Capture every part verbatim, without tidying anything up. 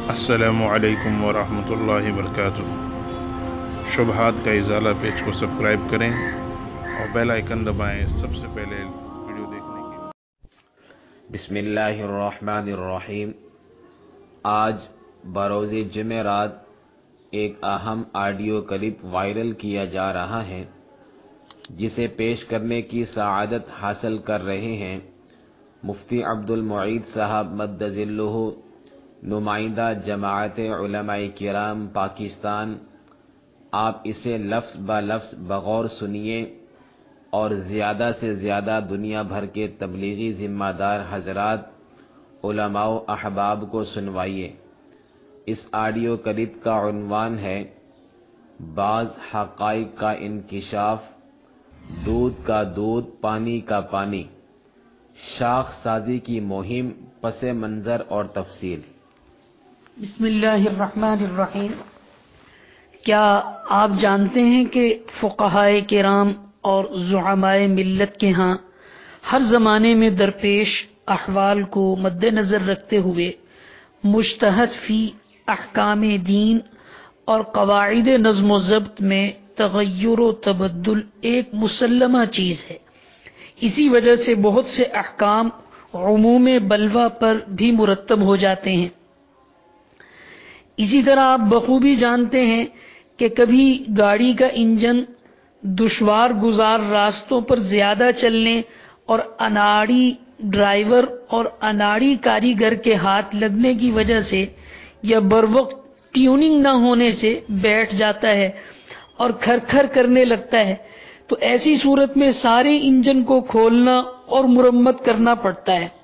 السلام علیکم ورحمۃ اللہ وبرکاتہ۔ شبہات کا ازالہ پیج کو سبسکرائب کریں اور بیل آئیکن دبائیں سب سے پہلے ویڈیو دیکھنے کے لیے۔ بسم اللہ الرحمن الرحیم۔ آج بروز جمعرات ایک اہم آڈیو کلپ وائرل کیا جا رہا ہے جسے پیش کرنے کی سعادت حاصل کر رہے ہیں مفتی عبد المعید صاحب مد ظلہ، نمائندہ جماعت علماء کرام پاکستان۔ آپ اسے لفظ با لفظ بغور سنیے اور زیادہ سے زیادہ دنیا بھر کے تبلیغی ذمہ دار حضرات، علماء و احباب کو سنوائیے۔ اس آڈیو کلپ کا عنوان ہے بعض حقائق کا انکشاف، دودھ کا دودھ پانی کا پانی، شاخ سازی کی مہم، پس منظر اور تفصیل۔ بسم اللہ الرحمن الرحیم۔ کیا آپ جانتے ہیں کہ فقہائے کرام اور زعمائے ملت کے ہاں ہر زمانے میں درپیش احوال کو مد نظر رکھتے ہوئے مجتہد فی احکام دین اور قواعد نظم و ضبط میں تغیر و تبدل ایک مسلمہ چیز ہے۔ اسی وجہ سے بہت سے احکام عموم بلوہ پر بھی مرتب ہو جاتے ہیں۔ اسی طرح آپ بخوبی جانتے ہیں کہ کبھی گاڑی کا انجن دشوار گزار راستوں پر زیادہ چلنے اور اناڑی ڈرائیور اور اناڑی کاریگر کے ہاتھ لگنے کی وجہ سے یا بروقت ٹیوننگ نہ ہونے سے بیٹھ جاتا ہے اور کھر کھر کرنے لگتا ہے، تو ایسی صورت میں سارے انجن کو کھولنا اور مرمت کرنا پڑتا ہے۔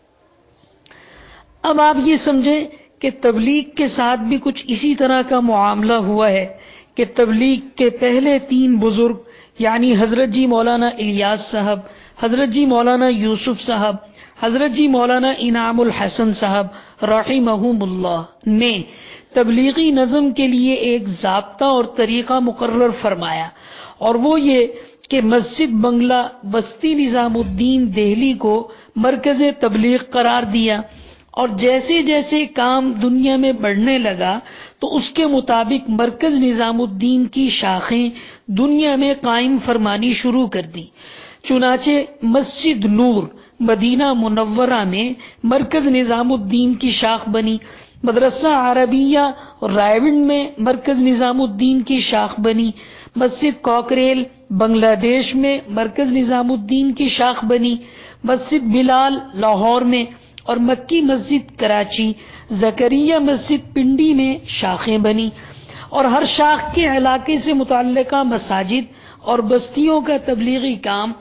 اب آپ یہ سمجھیں کہ تبلیغ کے ساتھ بھی کچھ اسی طرح کا معاملہ ہوا ہے کہ تبلیغ کے پہلے تین بزرگ یعنی حضرت جی مولانا الیاس صاحب، حضرت جی مولانا یوسف صاحب، حضرت جی مولانا انعام الحسن صاحب رحمہم اللہ نے تبلیغی نظم کے لیے ایک ضابطہ اور طریقہ مقرر فرمایا، اور وہ یہ کہ مسجد بنگلہ بستی نظام الدین دہلی کو مرکز تبلیغ قرار دیا، اور جیسے جیسے کام دنیا میں بڑھنے لگا تو اس کے مطابق مرکز نظام الدین کی شاخیں دنیا میں قائم فرمانی شروع کر دی۔ چنانچہ مسجد نور مدینہ منورہ میں مرکز نظام الدین کی شاخ بنی، مدرسہ عربیہ رائے گنج میں مرکز نظام الدین کی شاخ بنی، مسجد کوکریل بنگلہ دیش میں مرکز نظام الدین کی شاخ بنی، مسجد بلال لاہور میں اور مکی مسجد کراچی، زکریہ مسجد پنڈی میں شاخیں بنی، اور ہر شاخ کے علاقے سے متعلقہ مساجد اور بستیوں کا تبلیغی کام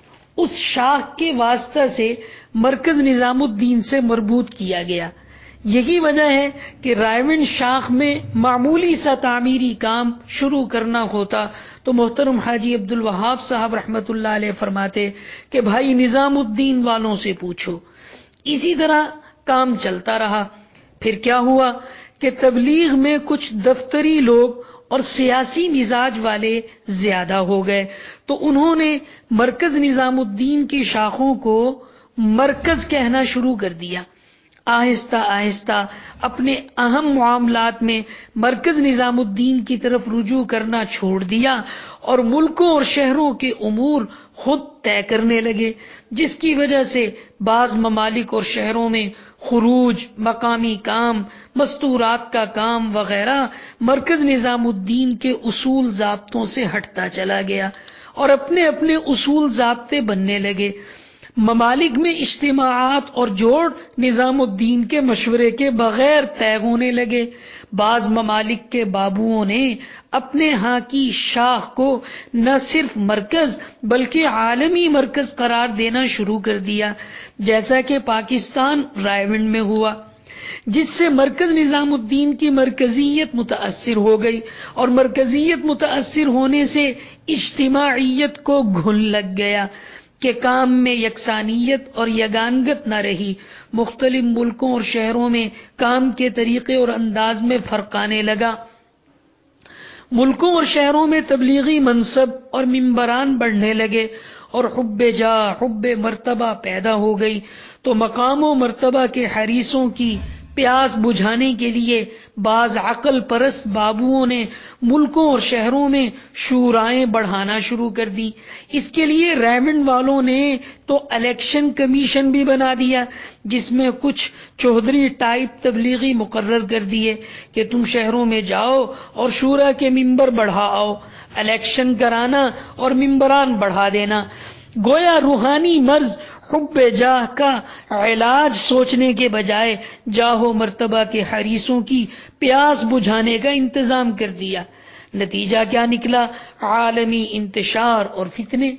اس شاخ کے واسطہ سے مرکز نظام الدین سے مربوط کیا گیا۔ یہی وجہ ہے کہ رائے شاخ میں معمولی سا تعمیری کام شروع کرنا ہوتا تو محترم حاجی عبد الوہاب صاحب رحمت اللہ علیہ فرماتے کہ بھائی نظام الدین والوں سے پوچھو۔ اسی طرح کام چلتا رہا۔ پھر کیا ہوا کہ تبلیغ میں کچھ دفتری لوگ اور سیاسی مزاج والے زیادہ ہو گئے، تو انہوں نے مرکز نظام الدین کی شاخوں کو مرکز کہنا شروع کر دیا۔ آہستہ آہستہ اپنے اہم معاملات میں مرکز نظام الدین کی طرف رجوع کرنا چھوڑ دیا اور ملکوں اور شہروں کے امور خود طے کرنے لگے، جس کی وجہ سے بعض ممالک اور شہروں میں خروج، مقامی کام، مستورات کا کام وغیرہ مرکز نظام الدین کے اصول ضابطوں سے ہٹتا چلا گیا اور اپنے اپنے اصول ضابطے بننے لگے۔ ممالک میں اجتماعات اور جوڑ نظام الدین کے مشورے کے بغیر طے ہونے لگے۔ بعض ممالک کے بابوؤں نے اپنے ہاں کی شاخ کو نہ صرف مرکز بلکہ عالمی مرکز قرار دینا شروع کر دیا، جیسا کہ پاکستان رائے گنج میں ہوا، جس سے مرکز نظام الدین کی مرکزیت متاثر ہو گئی، اور مرکزیت متاثر ہونے سے اجتماعیت کو گھن لگ گیا کہ کام میں یکسانیت اور یگانگت نہ رہی۔ مختلف ملکوں اور شہروں میں کام کے طریقے اور انداز میں فرق آنے لگا۔ ملکوں اور شہروں میں تبلیغی منصب اور منبران بڑھنے لگے اور حب جاہ، حب مرتبہ پیدا ہو گئی، تو مقام و مرتبہ کے حریصوں کی پیاس بجھانے کے لیے بعض عقل پرست بابوؤں نے ملکوں اور شہروں میں شورائیں بڑھانا شروع کر دی۔ اس کے لیے ریمنڈ والوں نے تو الیکشن کمیشن بھی بنا دیا، جس میں کچھ چودھری ٹائپ تبلیغی مقرر کر دیے کہ تم شہروں میں جاؤ اور شورا کے ممبر بڑھاؤ، الیکشن کرانا اور ممبران بڑھا دینا۔ گویا روحانی مرض حب جاہ کا علاج سوچنے کے بجائے جاہ و مرتبہ کے حریصوں کی پیاس بجھانے کا انتظام کر دیا۔ نتیجہ کیا نکلا؟ عالمی انتشار اور فتنے۔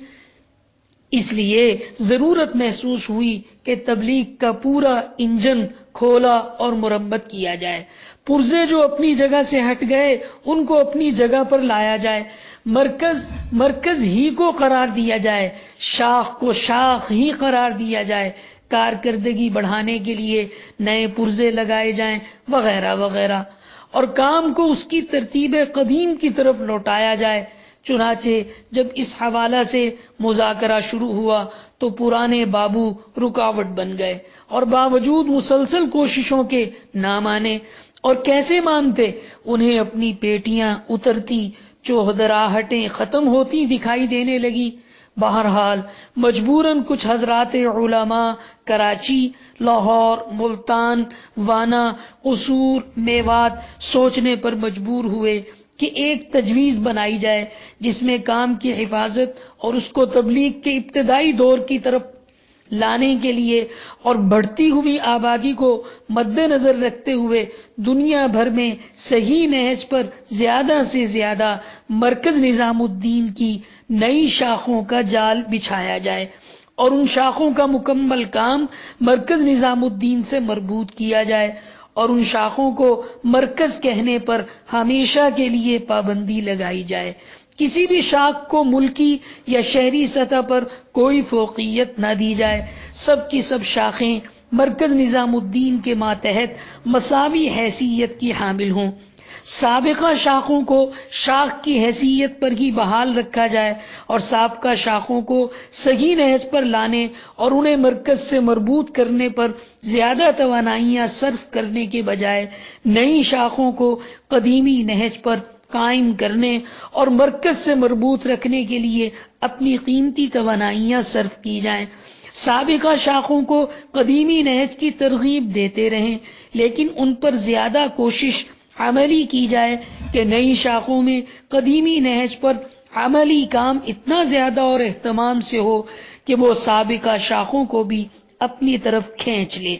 اس لیے ضرورت محسوس ہوئی کہ تبلیغ کا پورا انجن کھولا اور مرمت کیا جائے۔ پرزے جو اپنی جگہ سے ہٹ گئے ان کو اپنی جگہ پر لایا جائے، مرکز مرکز ہی کو قرار دیا جائے، شاخ کو شاخ ہی قرار دیا جائے، کارکردگی بڑھانے کے لیے نئے پرزے لگائے جائیں وغیرہ وغیرہ، اور کام کو اس کی ترتیب قدیم کی طرف لوٹایا جائے۔ چنانچہ جب اس حوالہ سے مذاکرہ شروع ہوا تو پرانے بابو رکاوٹ بن گئے اور باوجود مسلسل کوششوں کے نہ مانے۔ اور کیسے مانتے؟ انہیں اپنی پیٹیاں اترتی، چوہدراہٹیں ختم ہوتی دکھائی دینے لگی۔ بہرحال مجبوراً کچھ حضرات علماء کراچی، لاہور، ملتان، وانا، قصور، میوات سوچنے پر مجبور ہوئے کہ ایک تجویز بنائی جائے جس میں کام کی حفاظت اور اس کو تبلیغ کے ابتدائی دور کی طرف لانے کے لیے اور بڑھتی ہوئی آبادی کو مد نظر رکھتے ہوئے دنیا بھر میں صحیح نہج پر زیادہ سے زیادہ مرکز نظام الدین کی نئی شاخوں کا جال بچھایا جائے اور ان شاخوں کا مکمل کام مرکز نظام الدین سے مربوط کیا جائے، اور ان شاخوں کو مرکز کہنے پر ہمیشہ کے لیے پابندی لگائی جائے۔ کسی بھی شاخ کو ملکی یا شہری سطح پر کوئی فوقیت نہ دی جائے، سب کی سب شاخیں مرکز نظام الدین کے ماتحت مساوی حیثیت کی حامل ہوں۔ سابقہ شاخوں کو شاخ کی حیثیت پر ہی بحال رکھا جائے اور سابقہ شاخوں کو صحیح نہج پر لانے اور انہیں مرکز سے مربوط کرنے پر زیادہ توانائیاں صرف کرنے کے بجائے نئی شاخوں کو قدیمی نہج پر قائم کرنے اور مرکز سے مربوط رکھنے کے لیے اپنی قیمتی توانائیاں صرف کی جائیں۔ سابقہ شاخوں کو قدیمی نہج کی ترغیب دیتے رہیں، لیکن ان پر زیادہ کوشش عملی کی جائے کہ نئی شاخوں میں قدیمی نہج پر عملی کام اتنا زیادہ اور اہتمام سے ہو کہ وہ سابقہ شاخوں کو بھی اپنی طرف کھینچ لے۔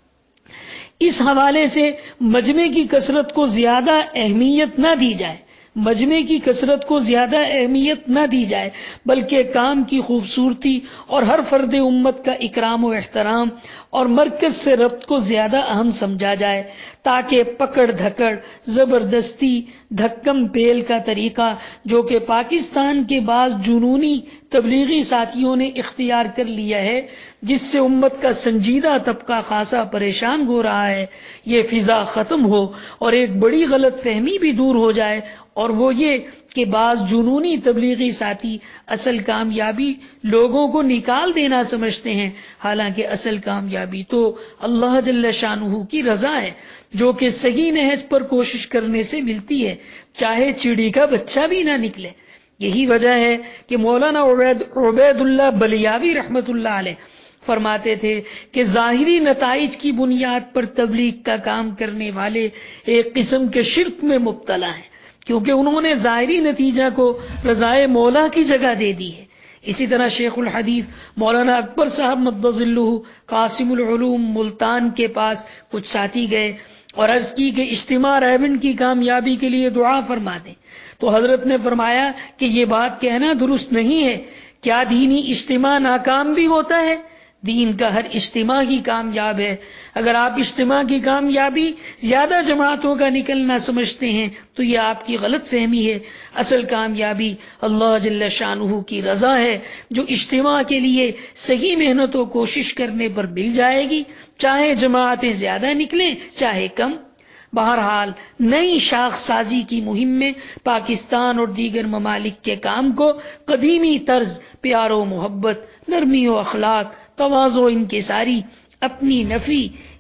اس حوالے سے مجمع کی کثرت کو زیادہ اہمیت نہ دی جائے مجمع کی کثرت کو زیادہ اہمیت نہ دی جائے بلکہ کام کی خوبصورتی اور ہر فرد امت کا اکرام و احترام اور مرکز سے ربط کو زیادہ اہم سمجھا جائے، تاکہ پکڑ دھکڑ، زبردستی، دھکم پیل کا طریقہ جو کہ پاکستان کے بعض جنونی تبلیغی ساتھیوں نے اختیار کر لیا ہے، جس سے امت کا سنجیدہ طبقہ خاصا پریشان ہو رہا ہے، یہ فضا ختم ہو اور ایک بڑی غلط فہمی بھی دور ہو جائے، اور وہ یہ کہ بعض جنونی تبلیغی ساتھی اصل کامیابی لوگوں کو نکال دینا سمجھتے ہیں، حالانکہ اصل کامیابی تو اللہ جل شانہ کی رضا ہے، جو کہ صحیح نہج پر کوشش کرنے سے ملتی ہے، چاہے چڑی کا بچہ بھی نہ نکلے۔ یہی وجہ ہے کہ مولانا عبید عبید اللہ بلیاوی رحمت اللہ علیہ فرماتے تھے کہ ظاہری نتائج کی بنیاد پر تبلیغ کا کام کرنے والے ایک قسم کے شرک میں مبتلا ہیں، کیونکہ انہوں نے ظاہری نتیجہ کو رضائے مولا کی جگہ دے دی ہے۔ اسی طرح شیخ الحدیث مولانا اکبر صاحب مدظ ذلہ قاسم العلوم ملتان کے پاس کچھ ساتھی گئے اور عرض کی کہ اجتماع ریونڈ کی کامیابی کے لیے دعا فرما دیں، تو حضرت نے فرمایا کہ یہ بات کہنا درست نہیں ہے، کیا دینی اجتماع ناکام بھی ہوتا ہے؟ دین کا ہر اجتماع ہی کامیاب ہے۔ اگر آپ اجتماع کی کامیابی زیادہ جماعتوں کا نکلنا سمجھتے ہیں تو یہ آپ کی غلط فہمی ہے۔ اصل کامیابی اللہ جل شانہ کی رضا ہے، جو اجتماع کے لیے صحیح محنت و کوشش کرنے پر مل جائے گی، چاہے جماعتیں زیادہ نکلیں چاہے کم۔ بہرحال نئی شاخ سازی کی مہم میں پاکستان اور دیگر ممالک کے کام کو قدیمی طرز، پیار و محبت، نرمی و اخلاق، تواضع و انکساری، اپنی نفی،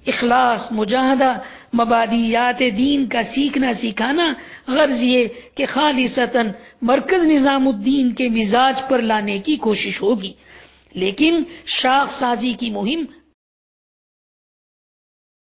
اخلاص، مجاہدہ، مبادیات دین کا سیکھنا سکھانا، غرض یہ کہ خالصتاً مرکز نظام الدین کے مزاج پر لانے کی کوشش ہوگی، لیکن شاخ سازی کی مہم